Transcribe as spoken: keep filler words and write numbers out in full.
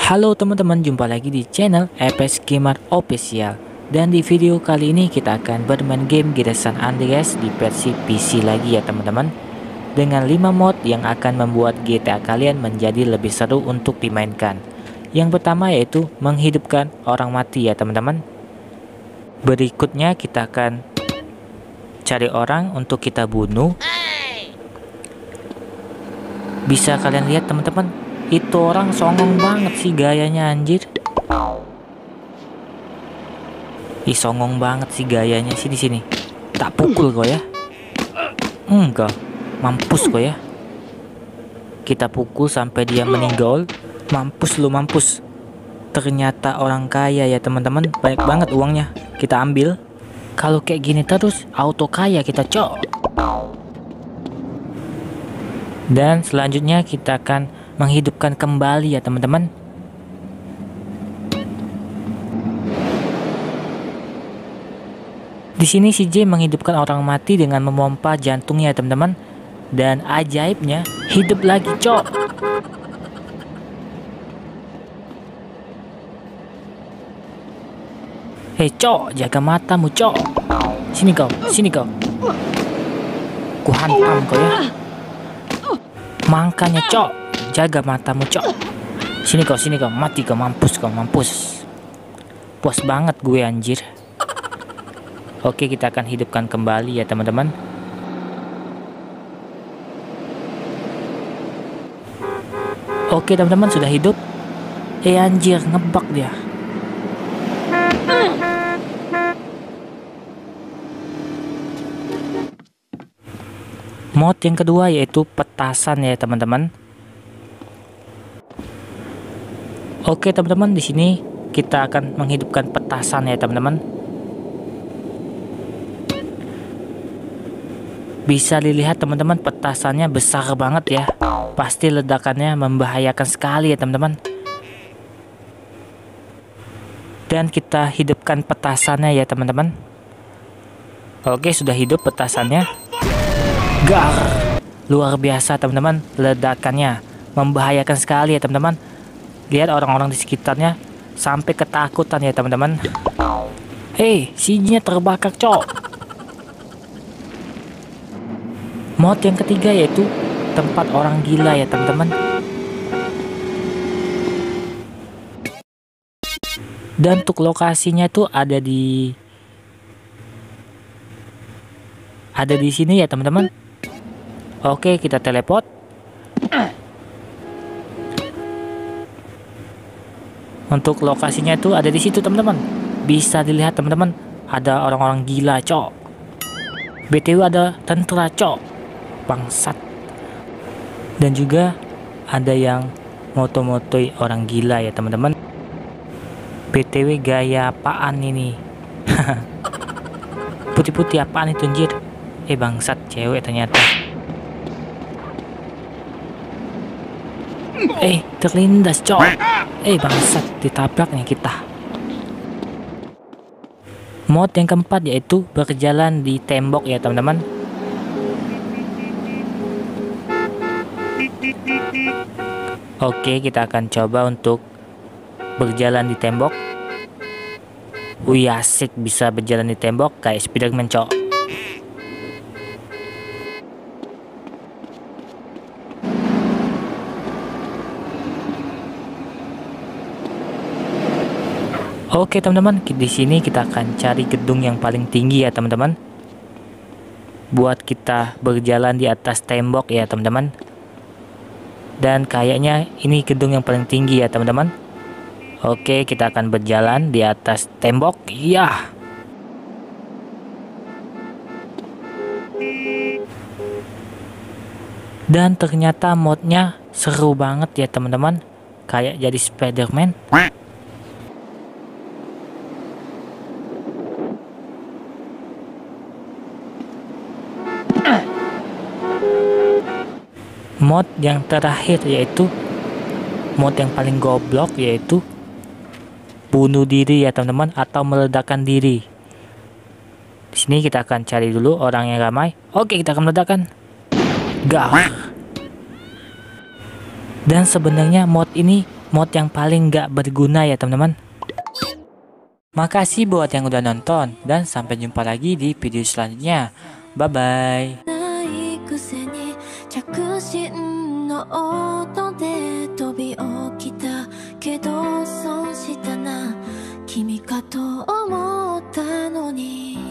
Halo teman-teman, jumpa lagi di channel Apex Gamer Official. Dan di video kali ini kita akan bermain game GTA San Andreas di versi P C lagi ya teman-teman, dengan lima mod yang akan membuat G T A kalian menjadi lebih seru untuk dimainkan. Yang pertama yaitu menghidupkan orang mati ya teman-teman. Berikutnya kita akan cari orang untuk kita bunuh. Bisa kalian lihat teman-teman, itu orang songong banget sih gayanya, anjir. Ih, songong banget sih gayanya sih di sini. Tak pukul kau ya. Enggak, mampus kau ya. Kita pukul sampai dia meninggal. Mampus lu, mampus. Ternyata orang kaya ya teman-teman, banyak banget uangnya. Kita ambil. Kalau kayak gini terus auto kaya kita, cok. Dan selanjutnya kita akan menghidupkan kembali ya teman-teman. Di sini si J menghidupkan orang mati dengan memompa jantungnya teman-teman. Dan ajaibnya hidup lagi, cok. Hei cok, jaga matamu cok. Sini kau, sini kau. Ku hantam kau ya. Makanya cok, jaga matamu cok. Sini kau, sini kau, mati kau, mampus kau, mampus. Puas banget gue anjir. Oke, kita akan hidupkan kembali ya teman-teman. Oke teman-teman, sudah hidup. Eh anjir, ngebug dia. Mod yang kedua yaitu petasan ya teman-teman. Oke teman-teman, di sini kita akan menghidupkan petasan ya teman-teman. Bisa dilihat teman-teman, petasannya besar banget ya. Pasti ledakannya membahayakan sekali ya teman-teman. Dan kita hidupkan petasannya ya teman-teman. Oke, sudah hidup petasannya. Gar, luar biasa teman-teman, ledakannya membahayakan sekali ya teman-teman. Lihat orang-orang di sekitarnya sampai ketakutan ya teman-teman. Hei, sinya terbakar cok. Mod yang ketiga yaitu tempat orang gila ya teman-teman. Dan untuk lokasinya tuh ada di ada di sini ya teman-teman. Oke, kita teleport. Untuk lokasinya itu ada di situ teman-teman. Bisa dilihat teman-teman, ada orang-orang gila cok. B T W ada tentara cok, bangsat. Dan juga ada yang moto-motoi orang gila ya teman-teman. B T W gaya apaan ini? Putih-putih apaan itu anjir? Eh bangsat, cewek ternyata. Eh, terlindas cok. Eh bangsat, ditabraknya kita. Mod yang keempat yaitu berjalan di tembok ya teman-teman. Oke, kita akan coba untuk berjalan di tembok. Wih, asik bisa berjalan di tembok kayak Spiderman cok. Oke teman-teman, di sini kita akan cari gedung yang paling tinggi ya teman-teman. Buat kita berjalan di atas tembok ya teman-teman. Dan kayaknya ini gedung yang paling tinggi ya teman-teman. Oke, kita akan berjalan di atas tembok. Iya. Dan ternyata modnya seru banget ya teman-teman. Kayak jadi Spiderman. Mod yang terakhir yaitu mod yang paling goblok, yaitu bunuh diri ya teman-teman, atau meledakkan diri. Di sini kita akan cari dulu orang yang ramai. Oke, kita akan meledakkan. Gar. Dan sebenarnya mod ini mod yang paling gak berguna ya teman-teman. Makasih buat yang udah nonton, dan sampai jumpa lagi di video selanjutnya. Bye bye. くせに着信の音で飛び起きたけど損したな君かと思ったのに